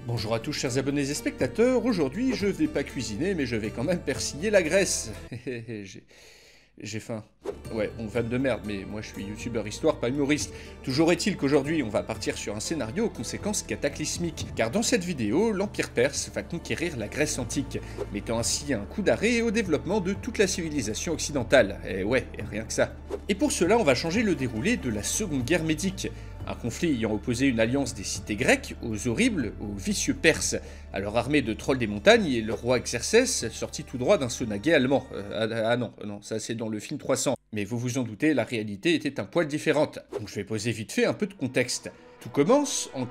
Bonjour à tous chers abonnés et spectateurs, aujourd'hui je vais pas cuisiner mais je vais quand même persiller la graisse. J'ai faim. Ouais, on vanne de merde, mais moi je suis youtubeur histoire, pas humoriste. Toujours est-il qu'aujourd'hui on va partir sur un scénario aux conséquences cataclysmiques, car dans cette vidéo, l'Empire perse va conquérir la Grèce antique, mettant ainsi un coup d'arrêt au développement de toute la civilisation occidentale. Et ouais, et rien que ça. Et pour cela, on va changer le déroulé de la Seconde Guerre médique. Un conflit ayant opposé une alliance des cités grecques aux horribles, aux vicieux perses, à leur armée de trolls des montagnes et le roi Xerxès, sorti tout droit d'un sonaguet allemand. Non, ça c'est dans le film 300. Mais vous vous en doutez, la réalité était un poil différente. Donc je vais poser vite fait un peu de contexte. Tout commence en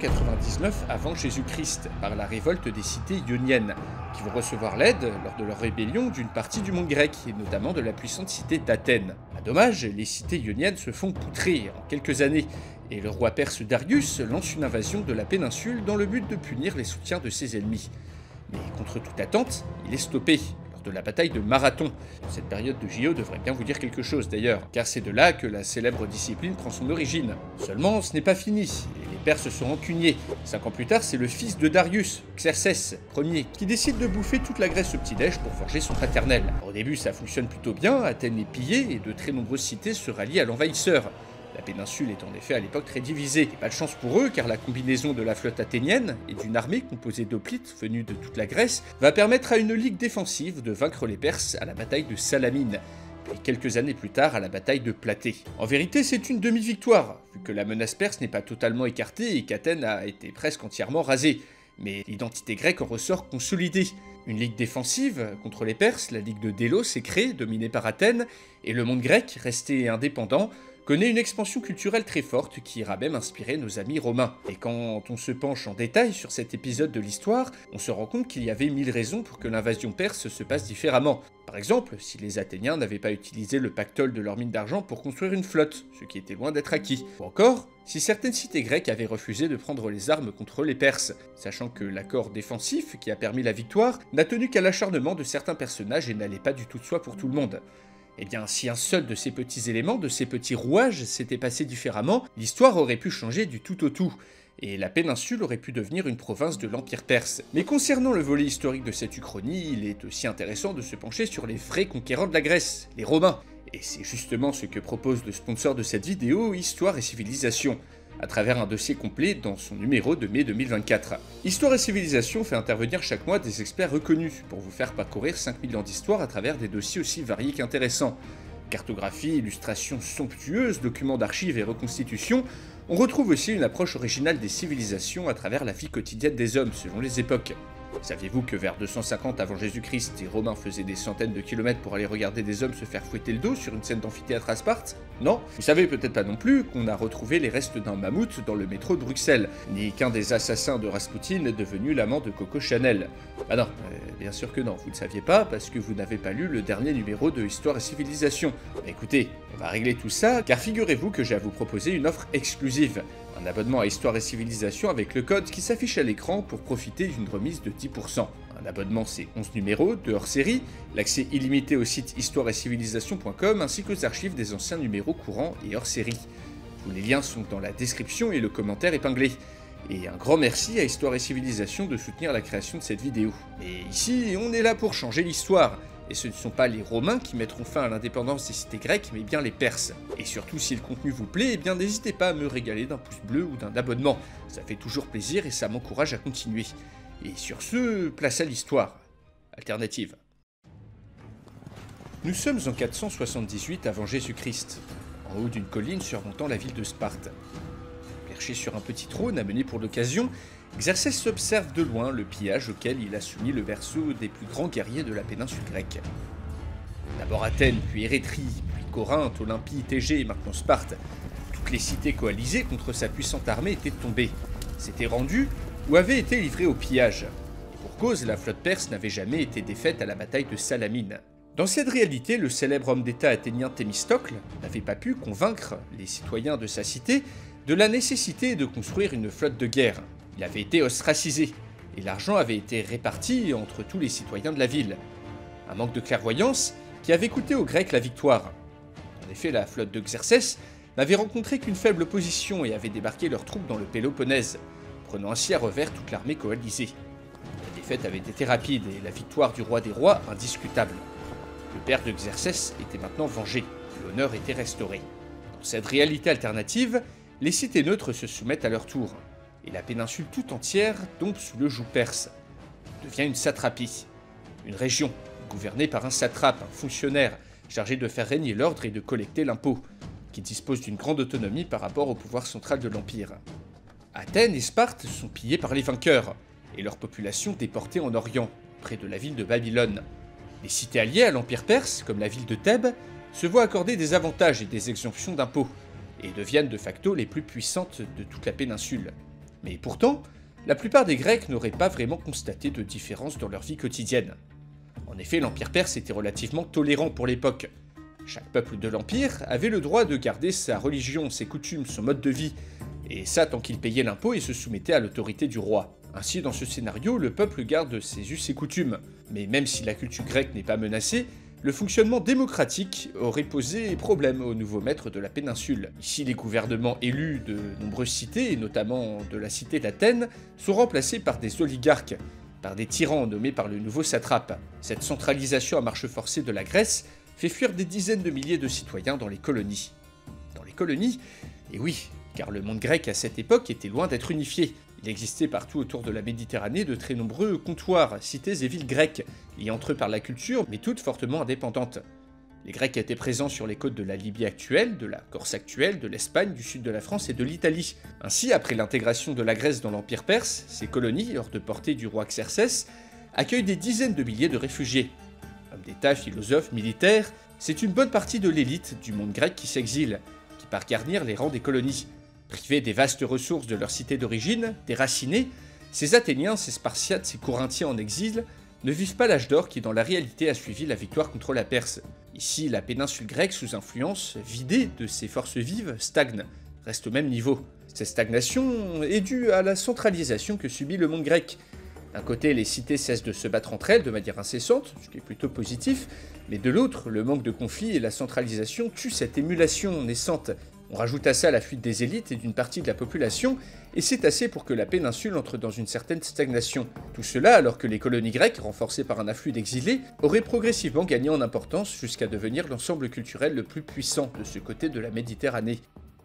499 avant Jésus-Christ, par la révolte des cités ioniennes, qui vont recevoir l'aide, lors de leur rébellion, d'une partie du monde grec, et notamment de la puissante cité d'Athènes. À dommage, les cités ioniennes se font poutrer en quelques années, et le roi perse Darius lance une invasion de la péninsule dans le but de punir les soutiens de ses ennemis. Mais contre toute attente, il est stoppé lors de la bataille de Marathon. Cette période de JO devrait bien vous dire quelque chose d'ailleurs, car c'est de là que la célèbre discipline prend son origine. Seulement, ce n'est pas fini, et les Perses sont rancuniers. 5 ans plus tard, c'est le fils de Darius, Xerxès Ier, qui décide de bouffer toute la Grèce au petit-déj pour venger son paternel. Au début, ça fonctionne plutôt bien, Athènes est pillée et de très nombreuses cités se rallient à l'envahisseur. La péninsule est en effet à l'époque très divisée, et pas de chance pour eux car la combinaison de la flotte athénienne et d'une armée composée d'hoplites venus de toute la Grèce va permettre à une ligue défensive de vaincre les Perses à la bataille de Salamine, puis quelques années plus tard à la bataille de Platée. En vérité c'est une demi-victoire, vu que la menace perse n'est pas totalement écartée et qu'Athènes a été presque entièrement rasée, mais l'identité grecque en ressort consolidée. Une ligue défensive contre les Perses, la ligue de Délos, est créée, dominée par Athènes, et le monde grec, resté indépendant, connaît une expansion culturelle très forte qui ira même inspirer nos amis romains. Et quand on se penche en détail sur cet épisode de l'histoire, on se rend compte qu'il y avait 1000 raisons pour que l'invasion perse se passe différemment. Par exemple, si les Athéniens n'avaient pas utilisé le pactole de leur mine d'argent pour construire une flotte, ce qui était loin d'être acquis. Ou encore, si certaines cités grecques avaient refusé de prendre les armes contre les Perses, sachant que l'accord défensif qui a permis la victoire n'a tenu qu'à l'acharnement de certains personnages et n'allait pas du tout de soi pour tout le monde. Eh bien, si un seul de ces petits éléments, de ces petits rouages s'était passé différemment, l'histoire aurait pu changer du tout au tout, et la péninsule aurait pu devenir une province de l'Empire perse. Mais concernant le volet historique de cette uchronie, il est aussi intéressant de se pencher sur les vrais conquérants de la Grèce, les Romains. Et c'est justement ce que propose le sponsor de cette vidéo, Histoire et Civilisation, à travers un dossier complet dans son numéro de mai 2024. Histoire et Civilisation fait intervenir chaque mois des experts reconnus pour vous faire parcourir 5000 ans d'histoire à travers des dossiers aussi variés qu'intéressants. Cartographie, illustrations somptueuses, documents d'archives et reconstitutions, on retrouve aussi une approche originale des civilisations à travers la vie quotidienne des hommes selon les époques. Saviez-vous que vers 250 avant Jésus-Christ, les Romains faisaient des centaines de kilomètres pour aller regarder des hommes se faire fouetter le dos sur une scène d'amphithéâtre à Sparte? Non? Vous savez peut-être pas non plus qu'on a retrouvé les restes d'un mammouth dans le métro de Bruxelles, ni qu'un des assassins de Rasputin est devenu l'amant de Coco Chanel. Ah non, bien sûr que non, vous ne saviez pas parce que vous n'avez pas lu le dernier numéro de Histoire et Civilisation. Écoutez, on va régler tout ça, car figurez-vous que j'ai à vous proposer une offre exclusive. Un abonnement à Histoire et Civilisation avec le code qui s'affiche à l'écran pour profiter d'une remise de 10%. Un abonnement c'est 11 numéros, de hors-série, l'accès illimité au site histoireetcivilisation.com ainsi qu'aux archives des anciens numéros courants et hors-série. Tous les liens sont dans la description et le commentaire épinglé. Et un grand merci à Histoire et Civilisation de soutenir la création de cette vidéo. Et ici, on est là pour changer l'histoire. Et ce ne sont pas les Romains qui mettront fin à l'indépendance des cités grecques, mais bien les Perses. Et surtout, si le contenu vous plaît, eh bien n'hésitez pas à me régaler d'un pouce bleu ou d'un abonnement. Ça fait toujours plaisir et ça m'encourage à continuer. Et sur ce, place à l'histoire. Alternative. Nous sommes en 478 avant Jésus-Christ, en haut d'une colline surmontant la ville de Sparte. Perché sur un petit trône amené pour l'occasion, Xerxès observe de loin le pillage auquel il a soumis le berceau des plus grands guerriers de la péninsule grecque. D'abord Athènes, puis Érétrie, puis Corinthe, Olympie, Thégée et maintenant Sparte. Toutes les cités coalisées contre sa puissante armée étaient tombées, s'étaient rendues ou avaient été livrées au pillage. Et pour cause, la flotte perse n'avait jamais été défaite à la bataille de Salamine. Dans cette réalité, le célèbre homme d'État athénien Thémistocle n'avait pas pu convaincre les citoyens de sa cité de la nécessité de construire une flotte de guerre. Il avait été ostracisé, et l'argent avait été réparti entre tous les citoyens de la ville. Un manque de clairvoyance qui avait coûté aux Grecs la victoire. En effet, la flotte de Xerxès n'avait rencontré qu'une faible opposition et avait débarqué leurs troupes dans le Péloponnèse, prenant ainsi à revers toute l'armée coalisée. La défaite avait été rapide et la victoire du roi des rois indiscutable. Le père de Xerxès était maintenant vengé, l'honneur était restauré. Dans cette réalité alternative, les cités neutres se soumettent à leur tour, et la péninsule tout entière tombe sous le joug perse, devient une satrapie, une région gouvernée par un satrape, un fonctionnaire chargé de faire régner l'ordre et de collecter l'impôt, qui dispose d'une grande autonomie par rapport au pouvoir central de l'Empire. Athènes et Sparte sont pillées par les vainqueurs, et leur population déportée en Orient, près de la ville de Babylone. Les cités alliées à l'Empire perse, comme la ville de Thèbes, se voient accorder des avantages et des exemptions d'impôts, et deviennent de facto les plus puissantes de toute la péninsule. Mais pourtant, la plupart des Grecs n'auraient pas vraiment constaté de différence dans leur vie quotidienne. En effet, l'Empire perse était relativement tolérant pour l'époque. Chaque peuple de l'Empire avait le droit de garder sa religion, ses coutumes, son mode de vie, et ça tant qu'il payait l'impôt et se soumettait à l'autorité du roi. Ainsi, dans ce scénario, le peuple garde ses us et coutumes, mais même si la culture grecque n'est pas menacée, le fonctionnement démocratique aurait posé problème aux nouveaux maîtres de la péninsule. Ici, les gouvernements élus de nombreuses cités, et notamment de la cité d'Athènes, sont remplacés par des oligarques, par des tyrans nommés par le nouveau satrape. Cette centralisation à marche forcée de la Grèce fait fuir des dizaines de milliers de citoyens dans les colonies. Dans les colonies, et oui, car le monde grec à cette époque était loin d'être unifié. Il existait partout autour de la Méditerranée de très nombreux comptoirs, cités et villes grecques, liées entre eux par la culture, mais toutes fortement indépendantes. Les Grecs étaient présents sur les côtes de la Libye actuelle, de la Corse actuelle, de l'Espagne, du sud de la France et de l'Italie. Ainsi, après l'intégration de la Grèce dans l'Empire perse, ces colonies, hors de portée du roi Xerxès, accueillent des dizaines de milliers de réfugiés. Hommes d'État, philosophes, militaires, c'est une bonne partie de l'élite du monde grec qui s'exile, qui part garnir les rangs des colonies. Privés des vastes ressources de leur cité d'origine, déracinés, ces Athéniens, ces Spartiates, ces Corinthiens en exil ne vivent pas l'âge d'or qui dans la réalité a suivi la victoire contre la Perse. Ici, la péninsule grecque sous influence, vidée de ses forces vives, stagne, reste au même niveau. Cette stagnation est due à la centralisation que subit le monde grec. D'un côté, les cités cessent de se battre entre elles de manière incessante, ce qui est plutôt positif, mais de l'autre, le manque de conflits et la centralisation tuent cette émulation naissante. On rajoute à ça la fuite des élites et d'une partie de la population, et c'est assez pour que la péninsule entre dans une certaine stagnation. Tout cela alors que les colonies grecques, renforcées par un afflux d'exilés, auraient progressivement gagné en importance jusqu'à devenir l'ensemble culturel le plus puissant de ce côté de la Méditerranée.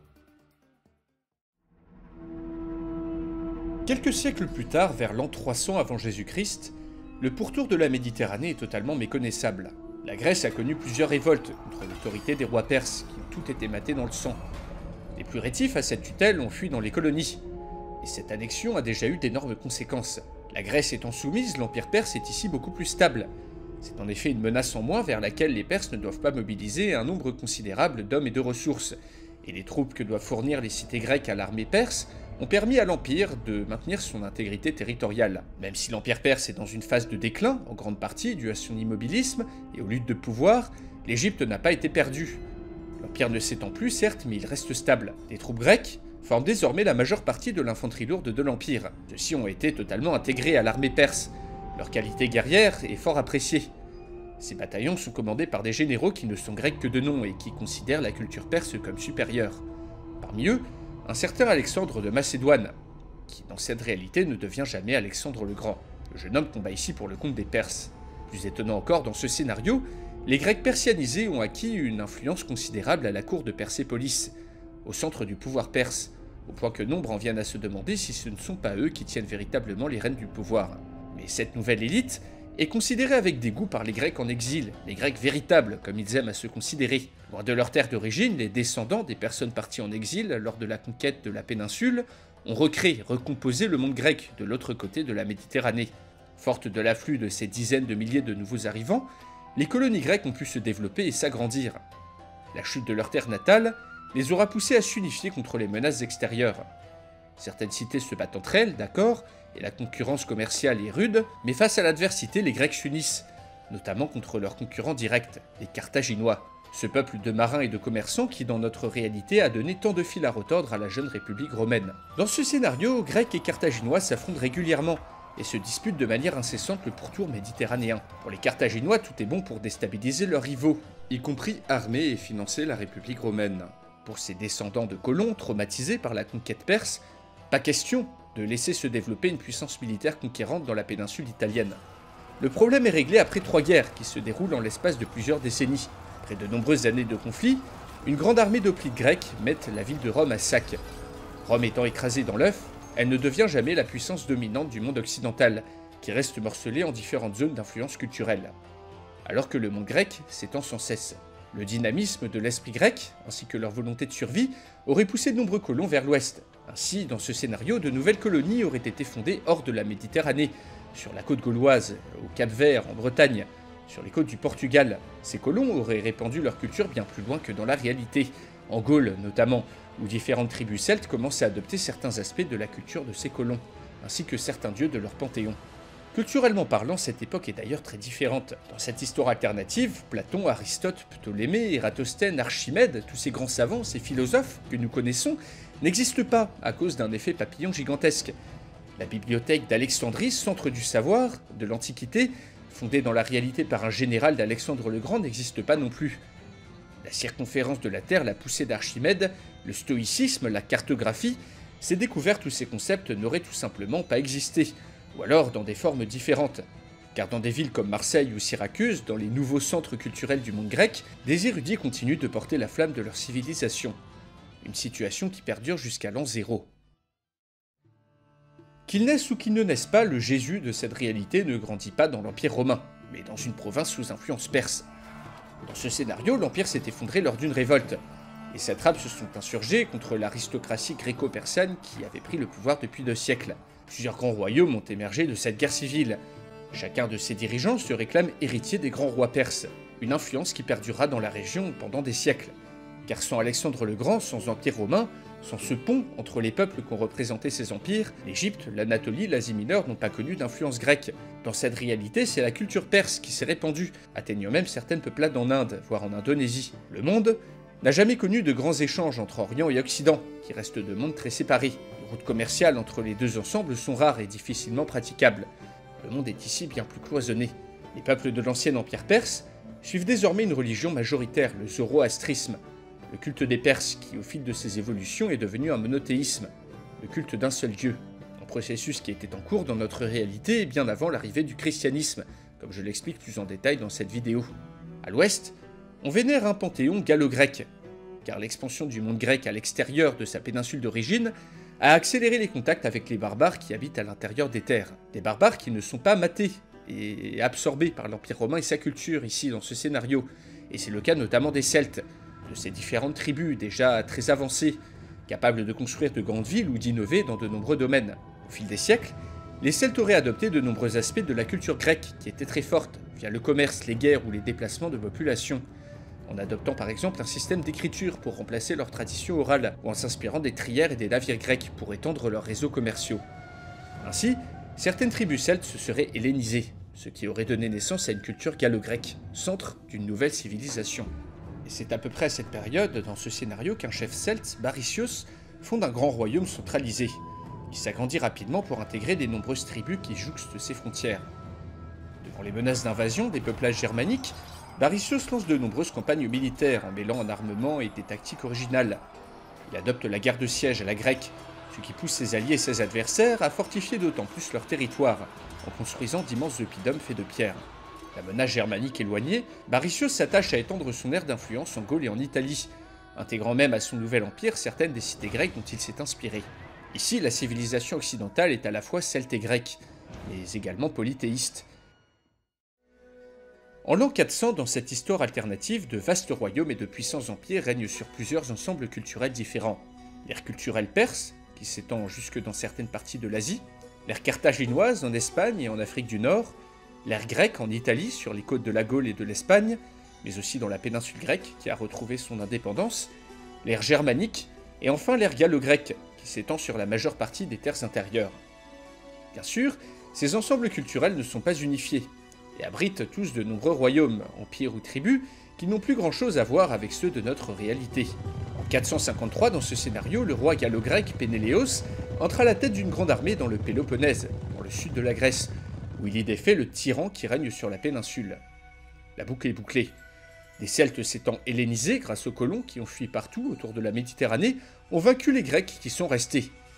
Quelques siècles plus tard, vers l'an 300 avant Jésus-Christ, le pourtour de la Méditerranée est totalement méconnaissable. La Grèce a connu plusieurs révoltes contre l'autorité des rois perses, qui ont toutes été matées dans le sang. Les plus rétifs à cette tutelle ont fui dans les colonies, et cette annexion a déjà eu d'énormes conséquences. La Grèce étant soumise, l'Empire perse est ici beaucoup plus stable. C'est en effet une menace en moins vers laquelle les Perses ne doivent pas mobiliser un nombre considérable d'hommes et de ressources, et les troupes que doivent fournir les cités grecques à l'armée perse ont permis à l'Empire de maintenir son intégrité territoriale. Même si l'Empire perse est dans une phase de déclin, en grande partie due à son immobilisme et aux luttes de pouvoir, l'Égypte n'a pas été perdue. L'Empire ne s'étend plus, certes, mais il reste stable. Les troupes grecques forment désormais la majeure partie de l'infanterie lourde de l'Empire. Ceux-ci ont été totalement intégrés à l'armée perse. Leur qualité guerrière est fort appréciée. Ces bataillons sont commandés par des généraux qui ne sont grecs que de nom et qui considèrent la culture perse comme supérieure. Parmi eux, un certain Alexandre de Macédoine, qui dans cette réalité ne devient jamais Alexandre le Grand. Le jeune homme combat ici pour le compte des Perses. Plus étonnant encore, dans ce scénario, les Grecs persianisés ont acquis une influence considérable à la cour de Persépolis, au centre du pouvoir perse, au point que nombre en viennent à se demander si ce ne sont pas eux qui tiennent véritablement les rênes du pouvoir. Mais cette nouvelle élite est considérée avec dégoût par les Grecs en exil, les Grecs véritables, comme ils aiment à se considérer. Loin de leur terre d'origine, les descendants des personnes parties en exil lors de la conquête de la péninsule ont recréé, recomposé le monde grec de l'autre côté de la Méditerranée. Fortes de l'afflux de ces dizaines de milliers de nouveaux arrivants, les colonies grecques ont pu se développer et s'agrandir. La chute de leur terre natale les aura poussés à s'unifier contre les menaces extérieures. Certaines cités se battent entre elles, d'accord, et la concurrence commerciale est rude, mais face à l'adversité, les Grecs s'unissent, notamment contre leurs concurrents directs, les Carthaginois. Ce peuple de marins et de commerçants qui, dans notre réalité, a donné tant de fil à retordre à la jeune République romaine. Dans ce scénario, Grecs et Carthaginois s'affrontent régulièrement et se disputent de manière incessante le pourtour méditerranéen. Pour les Carthaginois, tout est bon pour déstabiliser leurs rivaux, y compris armer et financer la République romaine. Pour ses descendants de colons traumatisés par la conquête perse, pas question de laisser se développer une puissance militaire conquérante dans la péninsule italienne. Le problème est réglé après 3 guerres qui se déroulent en l'espace de plusieurs décennies. Après de nombreuses années de conflits, une grande armée d'hoplites grecs met la ville de Rome à sac. Rome étant écrasée dans l'œuf, elle ne devient jamais la puissance dominante du monde occidental, qui reste morcelé en différentes zones d'influence culturelle. Alors que le monde grec s'étend sans cesse. Le dynamisme de l'esprit grec, ainsi que leur volonté de survie, aurait poussé de nombreux colons vers l'ouest. Ainsi, dans ce scénario, de nouvelles colonies auraient été fondées hors de la Méditerranée, sur la côte gauloise, au Cap-Vert, en Bretagne, sur les côtes du Portugal. Ces colons auraient répandu leur culture bien plus loin que dans la réalité, en Gaule notamment, où différentes tribus celtes commencent à adopter certains aspects de la culture de ces colons, ainsi que certains dieux de leur panthéon. Culturellement parlant, cette époque est d'ailleurs très différente. Dans cette histoire alternative, Platon, Aristote, Ptolémée, Ératosthène, Archimède, tous ces grands savants, ces philosophes que nous connaissons, n'existent pas à cause d'un effet papillon gigantesque. La bibliothèque d'Alexandrie, centre du savoir de l'Antiquité, fondée dans la réalité par un général d'Alexandre le Grand, n'existe pas non plus. La circonférence de la Terre, la poussée d'Archimède, le stoïcisme, la cartographie, ces découvertes ou ces concepts n'auraient tout simplement pas existé, ou alors dans des formes différentes. Car dans des villes comme Marseille ou Syracuse, dans les nouveaux centres culturels du monde grec, des érudits continuent de porter la flamme de leur civilisation. Une situation qui perdure jusqu'à l'an 0. Qu'il naisse ou qu'il ne naisse pas, le Jésus de cette réalité ne grandit pas dans l'Empire romain, mais dans une province sous influence perse. Dans ce scénario, l'Empire s'est effondré lors d'une révolte. Les satrapes se sont insurgés contre l'aristocratie gréco-persane qui avait pris le pouvoir depuis 2 siècles. Plusieurs grands royaumes ont émergé de cette guerre civile. Chacun de ces dirigeants se réclame héritier des grands rois perses, une influence qui perdurera dans la région pendant des siècles. Car sans Alexandre le Grand, sans Empire romain, sans ce pont entre les peuples qu'ont représenté ces empires, l'Égypte, l'Anatolie, l'Asie mineure n'ont pas connu d'influence grecque. Dans cette réalité, c'est la culture perse qui s'est répandue, atteignant même certaines peuplades en Inde, voire en Indonésie. Le monde n'a jamais connu de grands échanges entre Orient et Occident, qui restent 2 mondes très séparés. Les routes commerciales entre les 2 ensembles sont rares et difficilement praticables. Le monde est ici bien plus cloisonné. Les peuples de l'ancien empire perse suivent désormais une religion majoritaire, le zoroastrisme, le culte des Perses qui, au fil de ses évolutions, est devenu un monothéisme, le culte d'un seul dieu, un processus qui était en cours dans notre réalité bien avant l'arrivée du christianisme, comme je l'explique plus en détail dans cette vidéo. À l'ouest, on vénère un panthéon gallo-grec, car l'expansion du monde grec à l'extérieur de sa péninsule d'origine a accéléré les contacts avec les barbares qui habitent à l'intérieur des terres. Des barbares qui ne sont pas matés et absorbés par l'Empire romain et sa culture ici dans ce scénario, et c'est le cas notamment des Celtes, de ces différentes tribus déjà très avancées, capables de construire de grandes villes ou d'innover dans de nombreux domaines. Au fil des siècles, les Celtes auraient adopté de nombreux aspects de la culture grecque qui était très forte, via le commerce, les guerres ou les déplacements de population, en adoptant par exemple un système d'écriture pour remplacer leur tradition orale, ou en s'inspirant des trières et des navires grecs pour étendre leurs réseaux commerciaux. Ainsi, certaines tribus celtes se seraient hellénisées, ce qui aurait donné naissance à une culture gallo-grecque, centre d'une nouvelle civilisation. Et c'est à peu près à cette période, dans ce scénario, qu'un chef celte, Baricios, fonde un grand royaume centralisé, qui s'agrandit rapidement pour intégrer les nombreuses tribus qui jouxtent ses frontières. Devant les menaces d'invasion des peuplages germaniques, Baricios lance de nombreuses campagnes militaires en mêlant un armement et des tactiques originales. Il adopte la guerre de siège à la grecque, ce qui pousse ses alliés et ses adversaires à fortifier d'autant plus leur territoire, en construisant d'immenses oppidums faits de pierre. La menace germanique éloignée, Baricios s'attache à étendre son aire d'influence en Gaule et en Italie, intégrant même à son nouvel empire certaines des cités grecques dont il s'est inspiré. Ici, la civilisation occidentale est à la fois celte et grecque, mais également polythéiste. En l'an 400, dans cette histoire alternative, de vastes royaumes et de puissants empires règnent sur plusieurs ensembles culturels différents. L'ère culturelle perse, qui s'étend jusque dans certaines parties de l'Asie, l'ère carthaginoise en Espagne et en Afrique du Nord, l'ère grecque en Italie, sur les côtes de la Gaule et de l'Espagne, mais aussi dans la péninsule grecque qui a retrouvé son indépendance, l'ère germanique, et enfin l'ère gallo-grecque, qui s'étend sur la majeure partie des terres intérieures. Bien sûr, ces ensembles culturels ne sont pas unifiés, et abritent tous de nombreux royaumes, empires ou tribus, qui n'ont plus grand-chose à voir avec ceux de notre réalité. En 453, dans ce scénario, le roi gallo-grec Pénéléos entre à la tête d'une grande armée dans le Péloponnèse, dans le sud de la Grèce, où il y défait le tyran qui règne sur la péninsule. La boucle est bouclée. Des Celtes s'étant hellénisés grâce aux colons qui ont fui partout autour de la Méditerranée, ont vaincu les Grecs qui sont restés.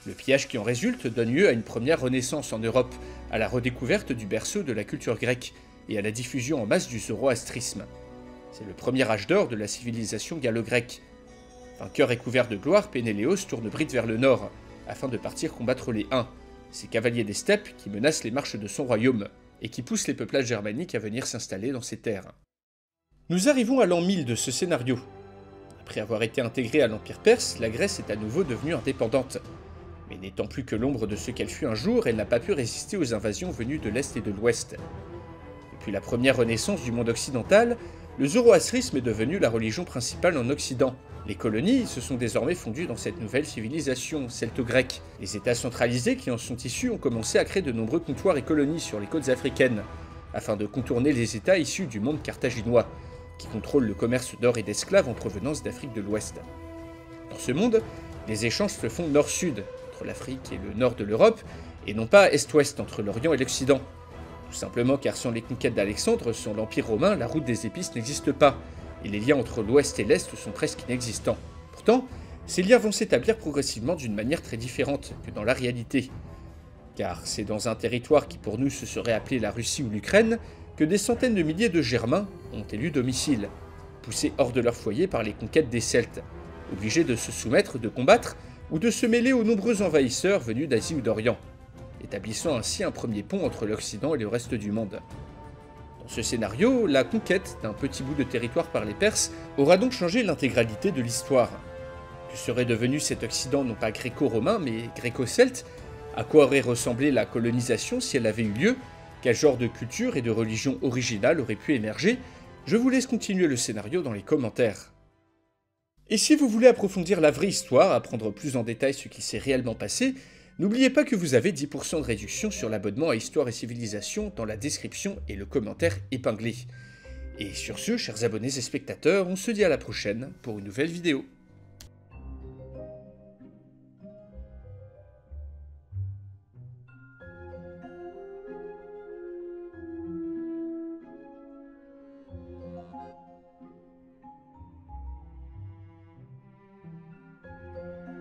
Le pillage qui en résulte donne lieu à une première renaissance en Europe, à la redécouverte du berceau de la culture grecque et à la diffusion en masse du zoroastrisme. C'est le premier âge d'or de la civilisation gallo-grecque. Vainqueur et couvert de gloire, Pénéléos tourne bride vers le nord, afin de partir combattre les Huns, ces cavaliers des steppes qui menacent les marches de son royaume, et qui poussent les peuplages germaniques à venir s'installer dans ces terres. Nous arrivons à l'an 1000 de ce scénario. Après avoir été intégrée à l'Empire perse, la Grèce est à nouveau devenue indépendante. Mais n'étant plus que l'ombre de ce qu'elle fut un jour, elle n'a pas pu résister aux invasions venues de l'Est et de l'Ouest. Depuis la première renaissance du monde occidental, le zoroastrisme est devenu la religion principale en Occident. Les colonies se sont désormais fondues dans cette nouvelle civilisation celto-grecque. Les États centralisés qui en sont issus ont commencé à créer de nombreux comptoirs et colonies sur les côtes africaines, afin de contourner les États issus du monde carthaginois, qui contrôlent le commerce d'or et d'esclaves en provenance d'Afrique de l'Ouest. Dans ce monde, les échanges se font nord-sud, entre l'Afrique et le nord de l'Europe, et non pas est-ouest entre l'Orient et l'Occident. Tout simplement car sans les conquêtes d'Alexandre, sans l'Empire romain, la route des épices n'existe pas, et les liens entre l'Ouest et l'Est sont presque inexistants. Pourtant, ces liens vont s'établir progressivement d'une manière très différente que dans la réalité. Car c'est dans un territoire qui pour nous se serait appelé la Russie ou l'Ukraine que des centaines de milliers de Germains ont élu domicile, poussés hors de leur foyer par les conquêtes des Celtes, obligés de se soumettre, de combattre ou de se mêler aux nombreux envahisseurs venus d'Asie ou d'Orient, établissant ainsi un premier pont entre l'Occident et le reste du monde. Dans ce scénario, la conquête d'un petit bout de territoire par les Perses aura donc changé l'intégralité de l'histoire. Que serait devenu cet Occident non pas gréco-romain mais gréco-celte? À quoi aurait ressemblé la colonisation si elle avait eu lieu? Quel genre de culture et de religion originale aurait pu émerger? Je vous laisse continuer le scénario dans les commentaires. Et si vous voulez approfondir la vraie histoire, apprendre plus en détail ce qui s'est réellement passé, n'oubliez pas que vous avez 10% de réduction sur l'abonnement à Histoire et Civilisation dans la description et le commentaire épinglé. Et sur ce, chers abonnés et spectateurs, on se dit à la prochaine pour une nouvelle vidéo.